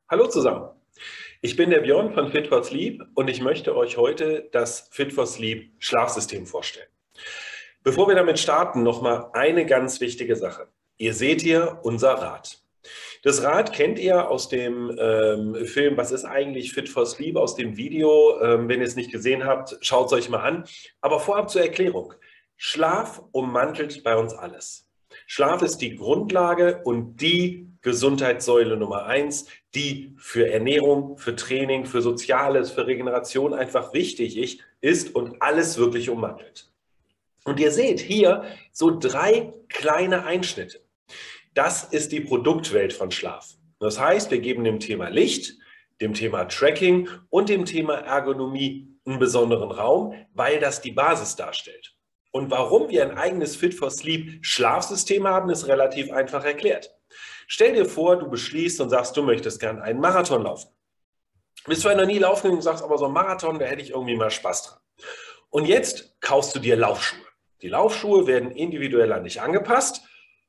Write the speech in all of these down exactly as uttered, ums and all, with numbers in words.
Hallo zusammen, ich bin der Björn von Fit for Sleep und ich möchte euch heute das Fit for Sleep Schlafsystem vorstellen. Bevor wir damit starten, nochmal eine ganz wichtige Sache. Ihr seht hier unser Rad. Das Rad kennt ihr aus dem ähm, Film Was ist eigentlich Fit for Sleep, aus dem Video. Ähm, wenn ihr es nicht gesehen habt, schaut es euch mal an. Aber vorab zur Erklärung. Schlaf ummantelt bei uns alles. Schlaf ist die Grundlage und die Gesundheitssäule Nummer eins, die für Ernährung, für Training, für Soziales, für Regeneration einfach wichtig ist und alles wirklich ummantelt. Und ihr seht hier so drei kleine Einschnitte. Das ist die Produktwelt von Schlaf. Das heißt, wir geben dem Thema Licht, dem Thema Tracking und dem Thema Ergonomie einen besonderen Raum, weil das die Basis darstellt. Und warum wir ein eigenes Fit for Sleep Schlafsystem haben, ist relativ einfach erklärt. Stell dir vor, du beschließt und sagst, du möchtest gern einen Marathon laufen. Du bist vielleicht noch nie laufen und sagst, aber so ein Marathon, da hätte ich irgendwie mal Spaß dran. Und jetzt kaufst du dir Laufschuhe. Die Laufschuhe werden individuell an dich angepasst.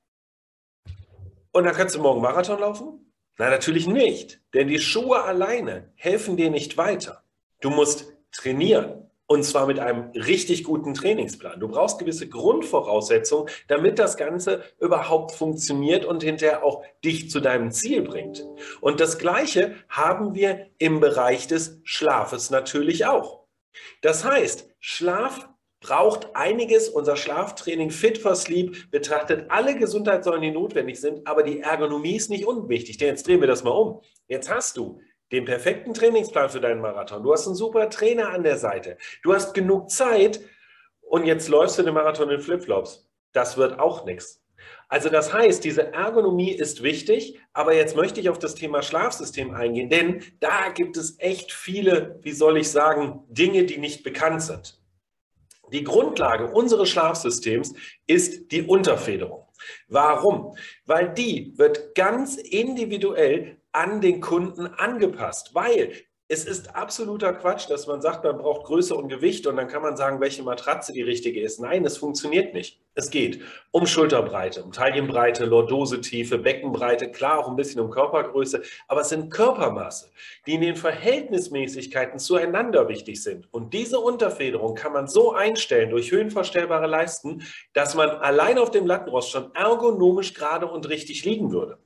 Und dann kannst du morgen Marathon laufen? Nein, natürlich nicht. Denn die Schuhe alleine helfen dir nicht weiter. Du musst trainieren. Und zwar mit einem richtig guten Trainingsplan. Du brauchst gewisse Grundvoraussetzungen, damit das Ganze überhaupt funktioniert und hinterher auch dich zu deinem Ziel bringt. Und das Gleiche haben wir im Bereich des Schlafes natürlich auch. Das heißt, Schlaf braucht einiges. Unser Schlaftraining Fit for Sleep betrachtet alle Gesundheitssäulen, die notwendig sind, aber die Ergonomie ist nicht unwichtig. Denn jetzt drehen wir das mal um. Jetzt hast du den perfekten Trainingsplan für deinen Marathon. Du hast einen super Trainer an der Seite. Du hast genug Zeit und jetzt läufst du den Marathon in Flipflops. Das wird auch nichts. Also das heißt, diese Ergonomie ist wichtig, aber jetzt möchte ich auf das Thema Schlafsystem eingehen, denn da gibt es echt viele, wie soll ich sagen, Dinge, die nicht bekannt sind. Die Grundlage unseres Schlafsystems ist die Unterfederung. Warum? Weil die wird ganz individuell an den Kunden angepasst, weil es ist absoluter Quatsch, dass man sagt, man braucht Größe und Gewicht und dann kann man sagen, welche Matratze die richtige ist. Nein, es funktioniert nicht. Es geht um Schulterbreite, um Taillenbreite, Lordosetiefe, Beckenbreite, klar auch ein bisschen um Körpergröße, aber es sind Körpermaße, die in den Verhältnismäßigkeiten zueinander wichtig sind. Und diese Unterfederung kann man so einstellen durch höhenverstellbare Leisten, dass man allein auf dem Lattenrost schon ergonomisch gerade und richtig liegen würde.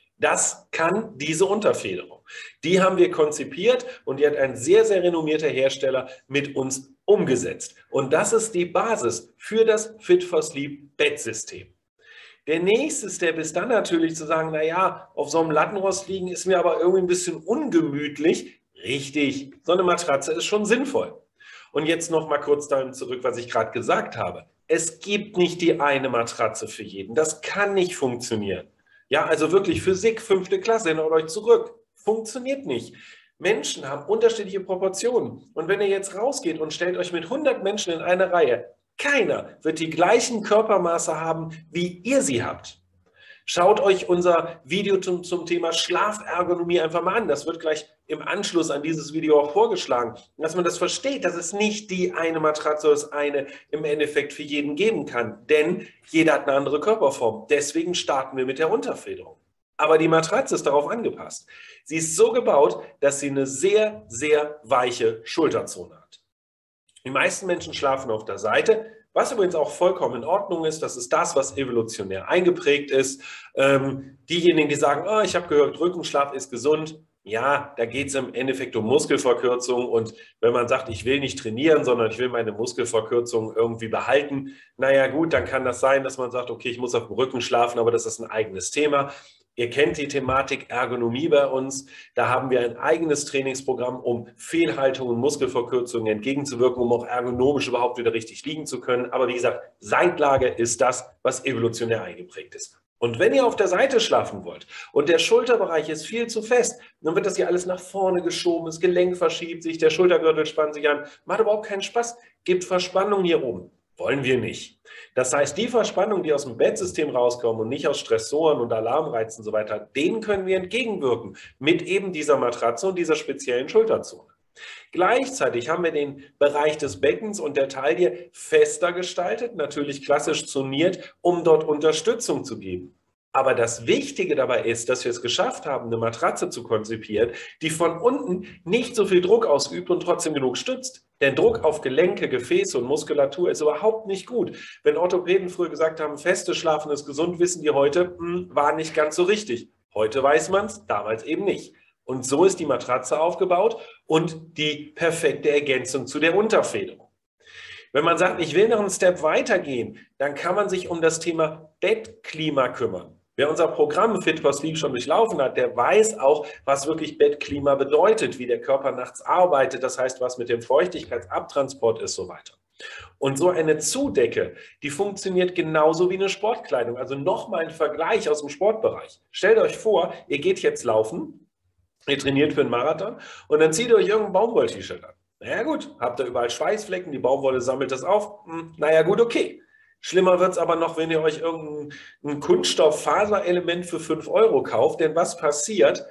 Das kann diese Unterfederung. Die haben wir konzipiert und die hat ein sehr, sehr renommierter Hersteller mit uns umgesetzt. Und das ist die Basis für das Fit for Sleep Bettsystem. Der nächste Step ist dann natürlich zu sagen, naja, auf so einem Lattenrost liegen ist mir aber irgendwie ein bisschen ungemütlich. Richtig, so eine Matratze ist schon sinnvoll. Und jetzt noch mal kurz dahin zurück, was ich gerade gesagt habe. Es gibt nicht die eine Matratze für jeden. Das kann nicht funktionieren. Ja, also wirklich Physik, fünfte Klasse, erinnert euch zurück. Funktioniert nicht. Menschen haben unterschiedliche Proportionen. Und wenn ihr jetzt rausgeht und stellt euch mit hundert Menschen in eine Reihe, keiner wird die gleichen Körpermaße haben, wie ihr sie habt. Schaut euch unser Video zum, zum Thema Schlafergonomie einfach mal an. Das wird gleich im Anschluss an dieses Video auch vorgeschlagen. Dass man das versteht, dass es nicht die eine Matratze oder das eine im Endeffekt für jeden geben kann. Denn jeder hat eine andere Körperform. Deswegen starten wir mit der Unterfederung. Aber die Matratze ist darauf angepasst. Sie ist so gebaut, dass sie eine sehr, sehr weiche Schulterzone hat. Die meisten Menschen schlafen auf der Seite, was übrigens auch vollkommen in Ordnung ist. Das ist das, was evolutionär eingeprägt ist. Ähm, diejenigen, die sagen, oh, ich habe gehört, Rückenschlaf ist gesund. Ja, da geht es im Endeffekt um Muskelverkürzung. Und wenn man sagt, ich will nicht trainieren, sondern ich will meine Muskelverkürzung irgendwie behalten, naja gut, dann kann das sein, dass man sagt, okay, ich muss auf dem Rücken schlafen, aber das ist ein eigenes Thema. Ihr kennt die Thematik Ergonomie bei uns. Da haben wir ein eigenes Trainingsprogramm, um Fehlhaltungen und Muskelverkürzungen entgegenzuwirken, um auch ergonomisch überhaupt wieder richtig liegen zu können. Aber wie gesagt, Seitlage ist das, was evolutionär eingeprägt ist. Und wenn ihr auf der Seite schlafen wollt und der Schulterbereich ist viel zu fest, dann wird das hier alles nach vorne geschoben, das Gelenk verschiebt sich, der Schultergürtel spannt sich an, macht überhaupt keinen Spaß, gibt Verspannung hier oben. Wollen wir nicht. Das heißt, die Verspannungen, die aus dem Bettsystem rauskommen und nicht aus Stressoren und Alarmreizen und so weiter, denen können wir entgegenwirken mit eben dieser Matratze und dieser speziellen Schulterzone. Gleichzeitig haben wir den Bereich des Beckens und der Taille fester gestaltet, natürlich klassisch zoniert, um dort Unterstützung zu geben. Aber das Wichtige dabei ist, dass wir es geschafft haben, eine Matratze zu konzipieren, die von unten nicht so viel Druck ausübt und trotzdem genug stützt. Denn Druck auf Gelenke, Gefäße und Muskulatur ist überhaupt nicht gut. Wenn Orthopäden früher gesagt haben, festes Schlafen ist gesund, wissen die heute, mh, war nicht ganz so richtig. Heute weiß man es, damals eben nicht. Und so ist die Matratze aufgebaut und die perfekte Ergänzung zu der Unterfederung. Wenn man sagt, ich will noch einen Step weitergehen, dann kann man sich um das Thema Bettklima kümmern. Wer unser Programm Fit for Sleep schon durchlaufen hat, der weiß auch, was wirklich Bettklima bedeutet, wie der Körper nachts arbeitet, das heißt, was mit dem Feuchtigkeitsabtransport ist, so weiter. Und so eine Zudecke, die funktioniert genauso wie eine Sportkleidung. Also nochmal ein Vergleich aus dem Sportbereich. Stellt euch vor, ihr geht jetzt laufen, ihr trainiert für einen Marathon und dann zieht ihr euch irgendein Baumwoll-T-Shirt an. Naja gut, habt ihr überall Schweißflecken, die Baumwolle sammelt das auf. Hm, naja gut, okay. Schlimmer wird es aber noch, wenn ihr euch irgendein Kunststoff-Faserelement für fünf Euro kauft. Denn was passiert?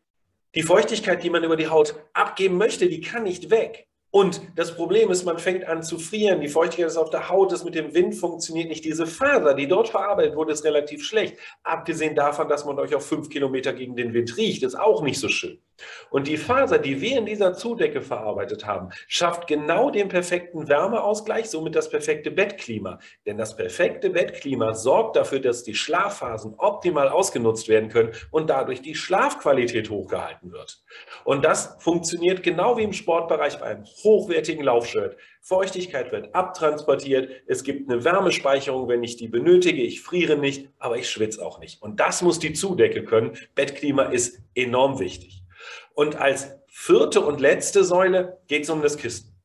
Die Feuchtigkeit, die man über die Haut abgeben möchte, die kann nicht weg. Und das Problem ist, man fängt an zu frieren. Die Feuchtigkeit ist auf der Haut, das mit dem Wind funktioniert nicht. Diese Faser, die dort verarbeitet wurde, ist relativ schlecht. Abgesehen davon, dass man euch auf fünf Kilometer gegen den Wind riecht, ist auch nicht so schön. Und die Faser, die wir in dieser Zudecke verarbeitet haben, schafft genau den perfekten Wärmeausgleich, somit das perfekte Bettklima. Denn das perfekte Bettklima sorgt dafür, dass die Schlafphasen optimal ausgenutzt werden können und dadurch die Schlafqualität hochgehalten wird. Und das funktioniert genau wie im Sportbereich bei einem hochwertigen Laufshirt. Feuchtigkeit wird abtransportiert, es gibt eine Wärmespeicherung, wenn ich die benötige, ich friere nicht, aber ich schwitze auch nicht. Und das muss die Zudecke können. Bettklima ist enorm wichtig. Und als vierte und letzte Säule geht es um das Kissen.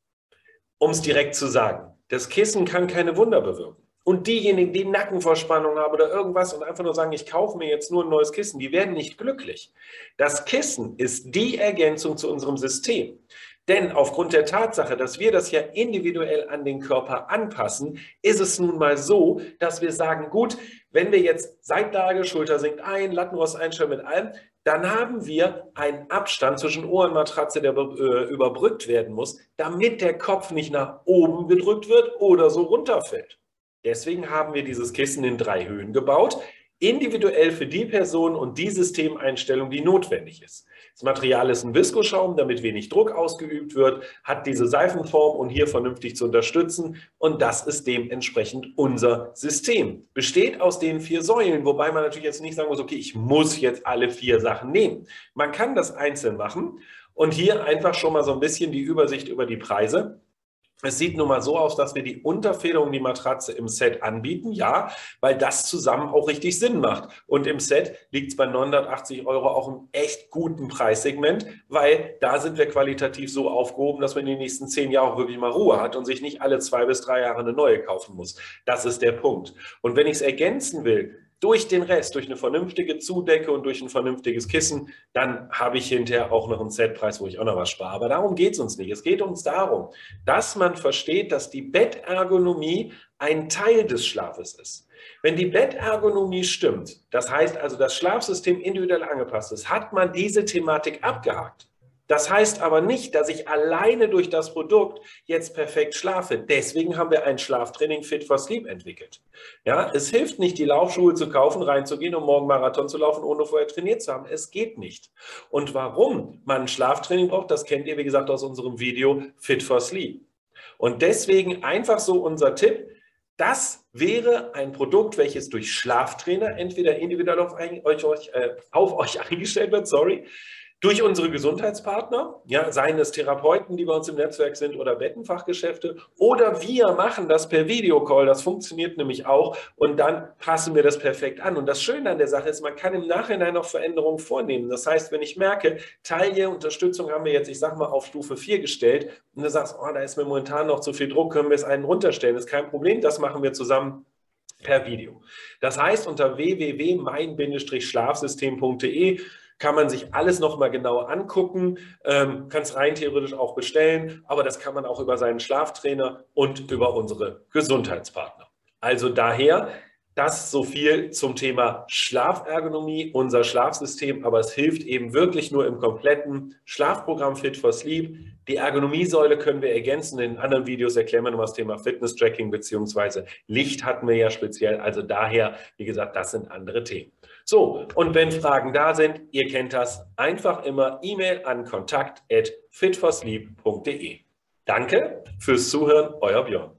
Um es direkt zu sagen, das Kissen kann keine Wunder bewirken. Und diejenigen, die Nackenverspannung haben oder irgendwas und einfach nur sagen, ich kaufe mir jetzt nur ein neues Kissen, die werden nicht glücklich. Das Kissen ist die Ergänzung zu unserem System. Denn aufgrund der Tatsache, dass wir das ja individuell an den Körper anpassen, ist es nun mal so, dass wir sagen, gut, wenn wir jetzt Seitlage, Schulter sinkt ein, Lattenrost einstellen mit allem, dann haben wir einen Abstand zwischen Ohr und Matratze, der äh, überbrückt werden muss, damit der Kopf nicht nach oben gedrückt wird oder so runterfällt. Deswegen haben wir dieses Kissen in drei Höhen gebaut, individuell für die Person und die Systemeinstellung, die notwendig ist. Das Material ist ein Viskoschaum, damit wenig Druck ausgeübt wird, hat diese Seifenform, um hier vernünftig zu unterstützen, und das ist dementsprechend unser System. Besteht aus den vier Säulen, wobei man natürlich jetzt nicht sagen muss, okay, ich muss jetzt alle vier Sachen nehmen. Man kann das einzeln machen und hier einfach schon mal so ein bisschen die Übersicht über die Preise. Es sieht nun mal so aus, dass wir die Unterfederung, die Matratze im Set anbieten, ja, weil das zusammen auch richtig Sinn macht. Und im Set liegt es bei neunhundertachtzig Euro auch im echt guten Preissegment, weil da sind wir qualitativ so aufgehoben, dass man in den nächsten zehn Jahren auch wirklich mal Ruhe hat und sich nicht alle zwei bis drei Jahre eine neue kaufen muss. Das ist der Punkt. Und wenn ich es ergänzen will, durch den Rest, durch eine vernünftige Zudecke und durch ein vernünftiges Kissen, dann habe ich hinterher auch noch einen Setpreis, wo ich auch noch was spare. Aber darum geht es uns nicht. Es geht uns darum, dass man versteht, dass die Bettergonomie ein Teil des Schlafes ist. Wenn die Bettergonomie stimmt, das heißt also das Schlafsystem individuell angepasst ist, hat man diese Thematik abgehakt. Das heißt aber nicht, dass ich alleine durch das Produkt jetzt perfekt schlafe. Deswegen haben wir ein Schlaftraining Fit for Sleep entwickelt. Ja, es hilft nicht, die Laufschuhe zu kaufen, reinzugehen und morgen Marathon zu laufen, ohne vorher trainiert zu haben. Es geht nicht. Und warum man ein Schlaftraining braucht, das kennt ihr, wie gesagt, aus unserem Video Fit for Sleep. Und deswegen einfach so unser Tipp: Das wäre ein Produkt, welches durch Schlaftrainer entweder individuell auf euch, äh, auf euch eingestellt wird, sorry, durch unsere Gesundheitspartner, ja, seien es Therapeuten, die bei uns im Netzwerk sind, oder Bettenfachgeschäfte, oder wir machen das per Videocall, das funktioniert nämlich auch, und dann passen wir das perfekt an. Und das Schöne an der Sache ist, man kann im Nachhinein noch Veränderungen vornehmen. Das heißt, wenn ich merke, Taille, Unterstützung haben wir jetzt, ich sag mal, auf Stufe vier gestellt, und du sagst, oh, da ist mir momentan noch zu viel Druck, können wir es einen runterstellen, das ist kein Problem, das machen wir zusammen per Video. Das heißt, unter w w w punkt mein Bindestrich schlafsystem punkt de kann man sich alles nochmal genauer angucken, ähm, kann es rein theoretisch auch bestellen, aber das kann man auch über seinen Schlaftrainer und über unsere Gesundheitspartner. Also daher, das so viel zum Thema Schlafergonomie, unser Schlafsystem, aber es hilft eben wirklich nur im kompletten Schlafprogramm Fit for Sleep. Die Ergonomiesäule können wir ergänzen. In anderen Videos erklären wir noch das Thema Fitness-Tracking bzw. Licht hatten wir ja speziell. Also daher, wie gesagt, das sind andere Themen. So, und wenn Fragen da sind, ihr kennt das, einfach immer E-Mail an kontakt at fit for sleep punkt de. Danke fürs Zuhören, euer Björn.